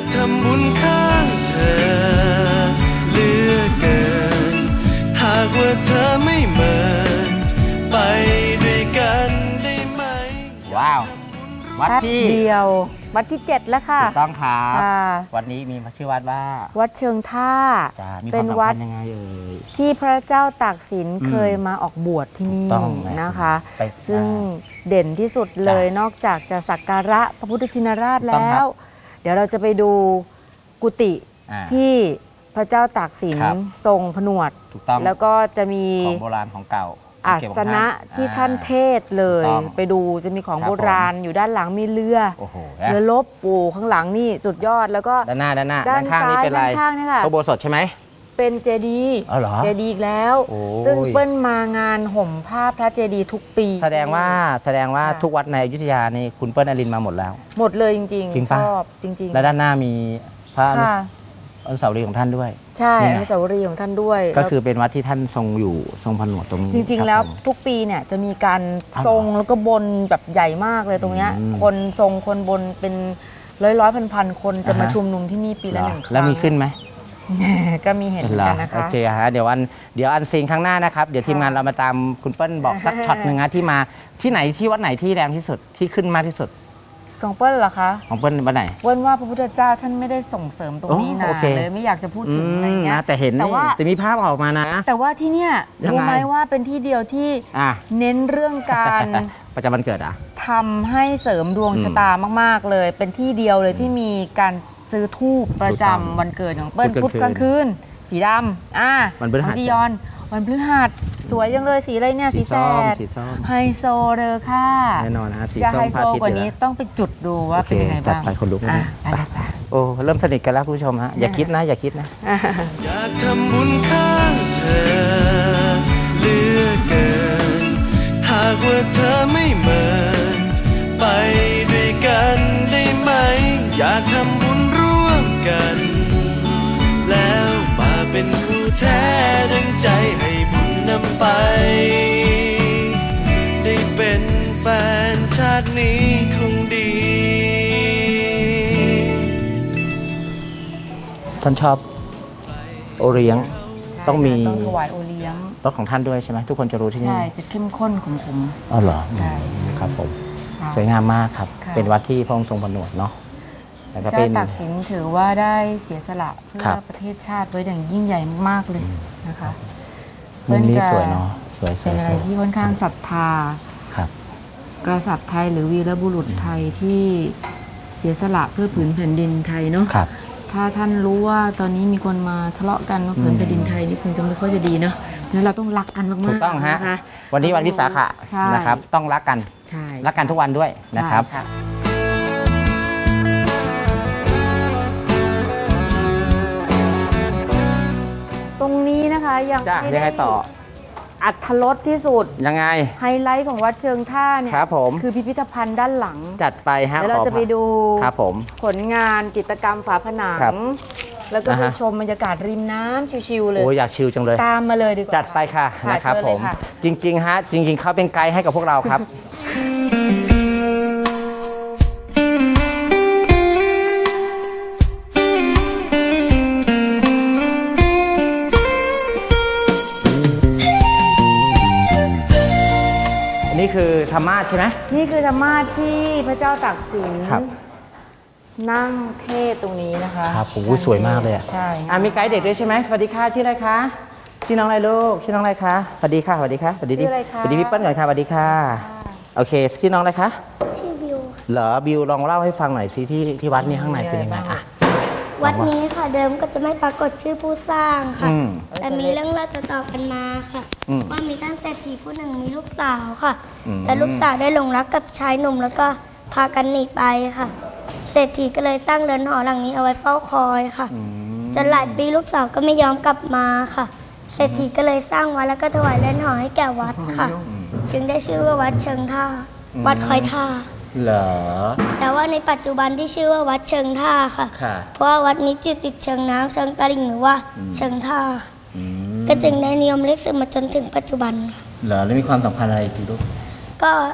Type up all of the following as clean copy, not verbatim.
ทำบุญข้างเธอเหลือเกินหากว่าเธอไม่เมินไปด้วยกันได้ไหมว้าววัดที่เดียววัดที่7แล้วค่ะถูกต้องครับวัดนี้มีชื่อวัดว่าวัดเชิงท่าเป็นวัดยังไงที่พระเจ้าตากสินเคยมาออกบวชที่นี่นะคะซึ่งเด่นที่สุดเลยนอกจากจะสักการะพระพุทธชินราชแล้วเดี๋ยวเราจะไปดูกุฏิที่พระเจ้าตากสินทรงผนวดแล้วก็จะมีของโบราณของเก่าอาสนะที่ท่านเทศเลยไปดูจะมีของโบราณอยู่ด้านหลังมีเรือลบปูข้างหลังนี่สุดยอดแล้วก็ด้านข้างนี่เป็นอะไรพระโบสถใช่ไหมเป็นเจดีย์เจดีย์อีกแล้วซึ่งเปิ้ลมางานห่มผ้าพระเจดีย์ทุกปีแสดงว่าทุกวัดในอยุธยานี่คุณเปิ้ลอรินมาหมดแล้วหมดเลยจริงๆชอบจริงๆและด้านหน้ามีพระอนุสาวรีย์ของท่านด้วยใช่อนุสาวรีย์ของท่านด้วยก็คือเป็นวัดที่ท่านทรงอยู่ทรงผนวดตรงนี้จริงๆแล้วทุกปีเนี่ยจะมีการทรงแล้วก็บนแบบใหญ่มากเลยตรงเนี้ยคนทรงคนบนเป็นร้อยพันคนจะมาชุมนุมที่นี่ปีละ1 ครั้งแล้วมีขึ้นไหมก็มีเห็นกันนะคะโอเคฮะเดี๋ยวอันซีนข้างหน้านะครับเดี๋ยวทีมงานเรามาตามคุณเปิ้ลบอกสักช็อตหนึ่งนะที่มาที่ไหนที่วัดไหนที่แรงที่สุดที่ขึ้นมากที่สุดของเปิ้ลเหรอคะของเปิ้ลวัดไหนเปิ้ลว่าพระพุทธเจ้าท่านไม่ได้ส่งเสริมตรงนี้นะเลยไม่อยากจะพูดถึงอะไรเงี้ยแต่เห็นแต่มีภาพออกมานะแต่ว่าที่เนี่ยรู้ไหมว่าเป็นที่เดียวที่เน้นเรื่องการประจำวันเกิดทำให้เสริมดวงชะตามากๆเลยเป็นที่เดียวเลยที่มีการซื้อธูปประจำวันเกิดของเปิ้ลพุธกลางคืนสีดำวันจียอนวันพฤหัสสวยจังเลยสีอะไรเนี่ยสีแสดไฮโซเลยค่ะแน่นอนนะสีส้มจะไฮโซกว่านี้ต้องไปจุดดูว่าเป็นยังไงบ้างไปคนลุกนะโอ้เริ่มสนิทกันแล้วคุณผู้ชมฮะอย่าคิดนะอยากทำบุญข้างเธอเหลือเกินหากว่าเธอไม่เมินไปด้วยกันได้ไหมอยากทำบุญร่วมกันแล้วมาเป็นคู่แท้ดังใจให้บุญนำไปได้เป็นแฟนชาตินี้คงดีท่านชอบโอเลี้ยงต้องมีถวายโอเลี้ยงรสของท่านด้วยใช่ไหมทุกคนจะรู้ที่นี่ใช่จะเข้มข้นขมอ๋อเหรอใช่ครับผมสวยงามมากครับเป็นวัดที่พระองค์ทรงผนวดเนาะพระเจ้าตากสินถือว่าได้เสียสละเพื่อประเทศชาติไว้อย่างยิ่งใหญ่มากๆเลยนะคะเพื่อนจะสวยเนาะสวยเป็นอะไรที่ค่อนข้างศรัทธาครับกษัตริย์ไทยหรือวีรบุรุษไทยที่เสียสละเพื่อผืนแผ่นดินไทยเนาะถ้าท่านรู้ว่าตอนนี้มีคนมาทะเลาะกันว่าผืนแผ่นดินไทยนี่คงจะไม่ค่อยจะดีเนาะงั้นเราต้องรักกันมากๆถูกต้องฮะวันนี้วันวิสาขะนะครับต้องรักกันรักกันทุกวันด้วยนะครับตรงนี้นะคะยังไงต่ออัธรสที่สุดยังไงไฮไลท์ของวัดเชิงท่าเนี่ยคือพิพิธภัณฑ์ด้านหลังจัดไปฮะเดี๋ยวเราจะไปดูผลงานจิตรกรรมฝาผนังแล้วก็ไปชมบรรยากาศริมน้ำชิวๆเลยโอ้อยากชิลจังเลยตามมาเลยดีกว่าจัดไปค่ะนะครับผมจริงๆฮะจริงๆเขาเป็นไกด์ให้กับพวกเราครับนี่คือธรรมาสใช่ไหมนี่คือธรรมาสที่พระเจ้าตากสินนั่งเทศตรงนี้นะคะครับโอ้สวยมากเลยใช่มีไกด์เด็กด้วยใช่ไหมสวัสดีค่ะชื่ออะไรคะชื่อน้องอะไรลูกชื่อน้องอะไรคะสวัสดีค่ะสวัสดีค่ะสวัสดีพี่เปิ้ลก่อนค่ะสวัสดีค่ะโอเคชื่อน้องอะไรคะชื่อบิวเหรอบิวลองเล่าให้ฟังหน่อยสิที่วัดนี้ข้างในเป็นยังไงวัดนี้ค่ะเดิมก็จะไม่ปรากฏชื่อผู้สร้างค่ะแต่มีเรื่องเล่าต่อๆกันมาค่ะว่ามีท่านเศรษฐีผู้หนึ่งมีลูกสาวค่ะแต่ลูกสาวได้หลงรักกับชายหนุ่มแล้วก็พากันหนีไปค่ะเศรษฐีก็เลยสร้างเรือนหอหลังนี้เอาไว้เฝ้าคอยค่ะจนหลายปีลูกสาวก็ไม่ยอมกลับมาค่ะเศรษฐีก็เลยสร้างวัดแล้วก็ถวายเรือนหอให้แก่วัดค่ะจึงได้ชื่อว่าวัดเชิงท่าวัดคอยท่าเหรอแต่ว่าในปัจจุบันที่ชื่อว่าวัดเชิงท่าค่ะเพราะว่าวัดนี้อยู่ติดเชิงน้ำเชิงตลิ่งหรือว่าเชิงท่าก็จึงได้นิยมเรียกสืบมาจนถึงปัจจุบันเหรอแล้วมีความสำคัญอะไรทีลูกก็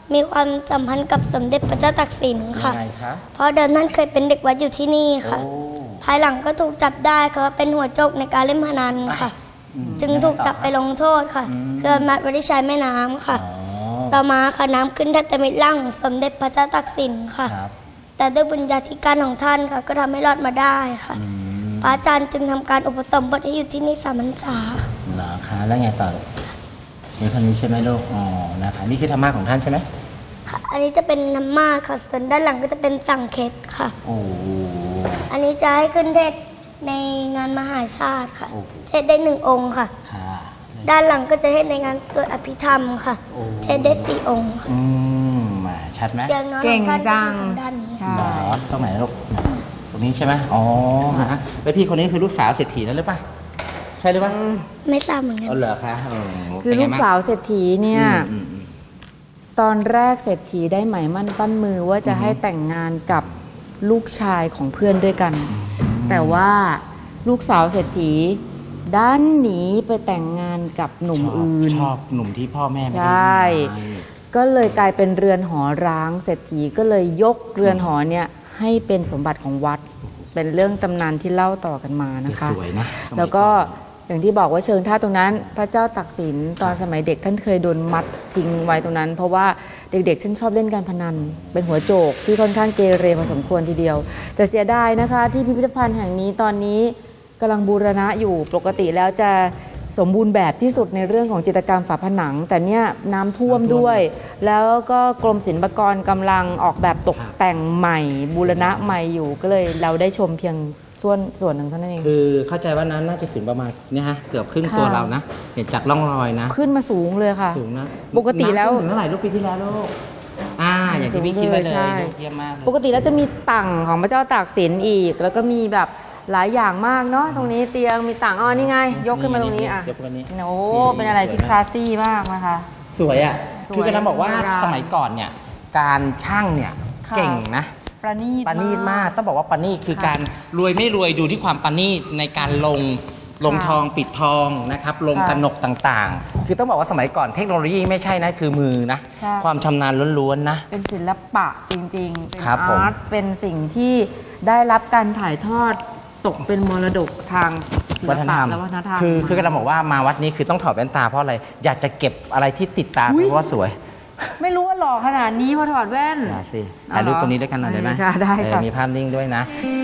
มีความสัมพันธ์กับสมเด็จพระเจ้าตากสินค่ะยังไงคะเพราะเดิมท่านเคยเป็นเด็กวัดอยู่ที่นี่ค่ะโอ้ภายหลังก็ถูกจับได้เพราะว่าเป็นหัวโจกในการเล่นพนันค่ะ จึงถูกจับไปลงโทษค่ะคือมัดไว้ที่ชายแม่น้ำค่ะอ๋อต่อมาค่ะน้ำขึ้นแทบจะมิดร่างสมเด็จพระเจ้าตากสินค่ะครับแต่ด้วยบุญญาธิการของท่านค่ะก็ทำให้รอดมาได้ค่ะ พระอาจารย์จึงทำการอุปสมบทให้อยู่ที่นี่3 พรรษาค่ะเหรอคะแล้วไงต่อนี่ท่านนี้ใช่ไหมลูกอ๋อนะคะนี่คือธรรมะของท่านใช่ไหมอันนี้จะเป็นน้ำมาศค่ะส่วนด้านหลังก็จะเป็นสังเขตค่ะโอ้โหอันนี้จะให้ขึ้นเทศน์ในงานมหาชาติค่ะโอ้โหเทศน์ได้1 องค์ค่ะค่ะด้านหลังก็จะเทศน์ในงานสวดอภิธรรมค่ะโอ้เทศน์ได้4 องค์ค่ะมาชัดไหมอย่างน้อยเก่งท่านจังก็อยู่ทางด้านนี้ใช่เหรอตรงไหนลูกตรงนี้ใช่ไหมอ๋อฮะแล้วพี่คนนี้คือลูกสาวเศรษฐีนั่นหรือเปล่าใช่หรือเปล่าไม่ทราบเหมือนกันอ๋อเหรอคะคือลูกสาวเศรษฐีเนี่ยอืมตอนแรกเศรษฐีได้หมายมั่นปั้นมือว่าจะให้แต่งงานกับลูกชายของเพื่อนด้วยกัน แต่ว่าลูกสาวเศรษฐีด้านหนีไปแต่งงานกับหนุ่มอื่นชอบหนุ่มที่พ่อแม่ไม่ใชได้่ให้ก็เลยกลายเป็นเรือนหอร้างเศรษฐีก็เลยยกเรือนหอเนี่ยให้เป็นสมบัติของวัด เป็นเรื่องตำนานที่เล่าต่อกันมานะคะสวยนะสมัยแล้วก็อนอย่างที่บอกว่าเชิงท่าตรงนั้น พระเจ้าตากสินตอนสมัยเด็กท่านเคยโดนมัดทิ้งไว้ตรงนั้น เพราะว่าเด็กๆท่านชอบเล่นการพนัน เป็นหัวโจกที่ค่อนข้างเกเรพอสมควรทีเดียว แต่เสียดายนะคะที่พิพิธภัณฑ์แห่งนี้ตอนนี้กำลังบูรณะอยู่ปกติแล้วจะสมบูรณ์แบบที่สุดในเรื่องของจิตรกรรมฝาผนัง แต่เนี่ยน้ำท่วมด้วย แล้วก็กรมศิลปากรกำลังออกแบบตกแต่งใหม่ บูรณะใหม่อยู่ก็เลยเราได้ชมเพียงส่วนหนึ่งเท่านั้นเองคือเข้าใจว่าน้ำน่าจะถึงประมาณเนี่ยฮะเกือบครึ่งค่ะตัวเรานะ เห็นจากร่องรอยนะขึ้นมาสูงเลยค่ะสูงนะปกติแล้วน้ำท่มถึงเท่าไหร่ลูกปีที่แล้วลูกอย่างที่พี่คิดไว้เลยใช่ลูกเยี่ยมมากเลยปกติแล้วจะมีตั่งของพระเจ้าตากสินอีก แล้วก็มีแบบหลายอย่างมากเนาะตรงนี้เตียงมีต่างอ๋อนี่ไง ยกขึ้นมาตรงนี้อ่ะยกขึ้นมานี้โอ้เป็นอะไรที่คลาสซี่มากนะคะสวยอ่ะสวยคือกำลังบอกว่าโบราณสมัยก่อนเนี่ยการช่างเนี่ยค่ะเก่งนะประณีตปานีตมากต้องบอกว่าปานีตคือค่ะการรวยไม่รวยดูที่ความปานีตในการลงค่ะทองปิดทองนะครับลงค่ะกนกต่างๆ คือต้องบอกว่าสมัยก่อนเทคโนโลยีไม่ใช่นะคือมือนะใช่ความชำนาญล้วนๆนะเป็นศิลปะจริงๆ เป็นครับผมอาร์ตเป็นสิ่งที่ได้รับการถ่ายทอดตกเป็นมรดกทางศิลวัฒนปะธรรมและวัฒนธรรมคือกำลังบอกว่ามาวัดนี้คือต้องถอดแว่นตาเพราะอะไรอยากจะเก็บอะไรที่ติดตาอุ๊ยเพราะว่าสวยไม่รู้ว่าหล่อขนาดนี้พอถอดแว่นมาสิเอาถ่ายรูปเหรอตรงนี้ด้วยกันหน่อยได้ไหมค่ะได้ค่ะมีภาพนิ่งด้วยนะ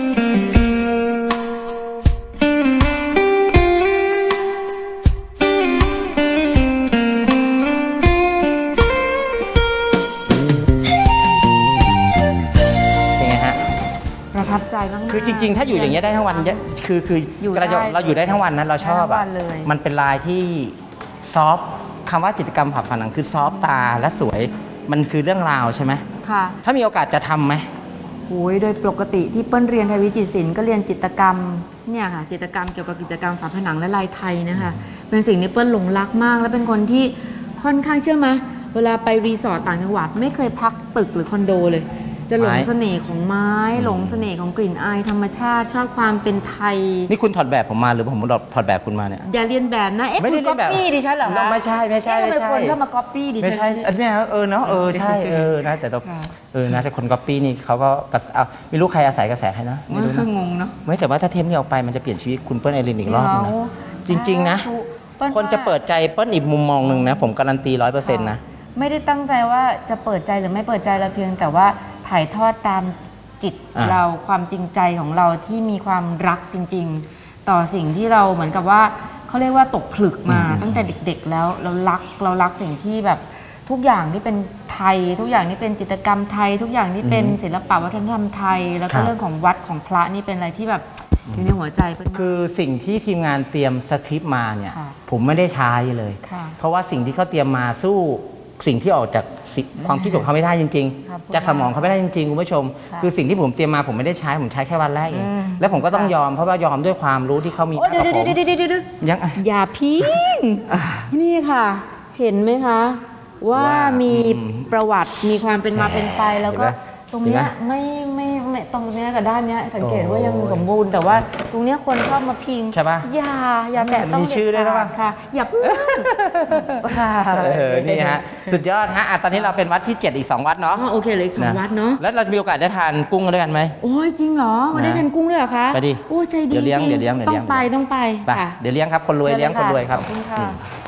เป็นไงฮะประทับใจมากๆคือจริงๆ ถ้าอยู่อย่างเงี้ยได้ทั้งวันเนี่ยคืออยู่ได้เราอยู่ได้ทั้งวันนะเราชอบได้ทั้งวัอ่ะนเลยมันเป็นลายที่ซอฟต์คำว่าจิตรกรรมผับผนังคือซอฟต์ตาและสวยมันคือเรื่องราวใช่ไหมค่ะถ้ามีโอกาสจะทำไหมโอ้ยโดยปกติที่เปิ้ลเรียนไทยวิจิตรศิลป์ก็เรียนจิตรกรรมเนี่ยค่ะจิตรกรรมเกี่ยวกับกิจกรรมฝาผนังและลายไทยนะคะเป็นสิ่งที่เปิ้ลหลงรักมาก และเป็นคนที่ค่อนข้างเชื่อไหมเวลาไปรีสอร์ทต่างจังหวัดไม่เคยพักตึกหรือคอนโดเลย จะหลงเสน่ห์ของไม้ หลงเสน่ห์ของกลิ่นอายธรรมชาติ ชอบความเป็นไทยนี่คุณถอดแบบผมมาหรือผมถอดแบบคุณมาเนี่ยอย่าเรียนแบบนะเอ๊ะไม่ได้คุณเรียนแบบก๊อปปี้ดิฉันเหรอคะไม่ใช่เอ๊ะทำไมคนชอบมาก๊อปปี้ดิฉันไม่ใช่อันเนี้ยเนาะใช่นะแต่ต้องค่ะนะแต่คนก๊อปปี้นี่เขาก็ไม่รู้ใครอาศัยกระแสใครนะไม่รู้นะงงเนาะไม่แต่ว่าถ้าเทปนี้ออกไปมันจะเปลี่ยนชีวิตคุณเปิ้ลไอรินอีกรอบนึงนะ จริงๆนะเปิ้ลคนจะเปิดใจเปิ้ลอีกมุมมองหนึ่งนะ ผมการันตี100%นะไม่ได้ตั้งใจว่าจะเปิดใจหรือไม่เปิดใจเราเพียงแต่ว่าถ่ายทอดตามจิตอ่ะเราความจริงใจของเราที่มีความรักจริง ๆ ต่อสิ่งที่เราเหมือนกับว่าเขาเรียกว่าตกผลึกมาตั้งแต่เด็ก ๆ แล้วเรารักสิ่งที่แบบทุกอย่างที่เป็นไทย ทุกอย่างที่เป็นจิตรกรรมไทย ทุกอย่างที่เป็นศิลปะวัฒนธรรมไทย แล้วครัก็บเรื่องของวัดของพระนี่เป็นอะไรที่แบบอยู่ในหัวใจเปิ้ลมากคือสิ่งที่ทีมงานเตรียมสคริปต์มาเนี่ยค่ะผมไม่ได้ใช้เลยค่ะเพราะว่าสิ่งที่เขาเตรียมมาสู้สิ่งที่ออกจากความคิดของเขาไม่ได้จริงครับๆจากสมองเขาไม่ได้จริงๆคุณผู้ชมค่ะคือสิ่งที่ผมเตรียมมาผมไม่ได้ใช้ผมใช้แค่วันแรกเองอืมแล้วผมก็ต้องยอมเพราะว่ายอมด้วยความรู้ที่เขามีโอ้ยมากเดี๋กยวว่าผมเดี๋ยวยังอย่าพิงนี่ค่ะ เห็นไหมคะ ว่าว่ามีมีประวัติมีความเป็นมาเป็นไปแล้วก็เห็นไหตรงเนี้ยไม่ตรงเนี้ยกับด้านเนี้ยสังเกตว่ายังสมบูรณ์แต่ว่าตรงเนี้ยคนชอบมาพิงใช่ปะอย่าแตะต้องมีชื่อด้วยหรือเปล่าค่ะอย่าพึ่งค่ะนี่ฮะสุดยอดฮะตอนนี้เราเป็นวัดที่7อีก2วัดเนาะโอเคเลยอีก2วัดเนาะแล้วเรามีโอกาสได้ทานกุ้งด้วยกันไหมโอ้ยจริงเหรอวันได้ทานกุ้งด้วยเหรอคะไปดิโอ้ใจดีเดี๋ยวเลี้ยงต้องไปเดี๋ยวเลี้ยงครับคนรวยเลี้ยงคนรวยครับขอบคุณค่ะ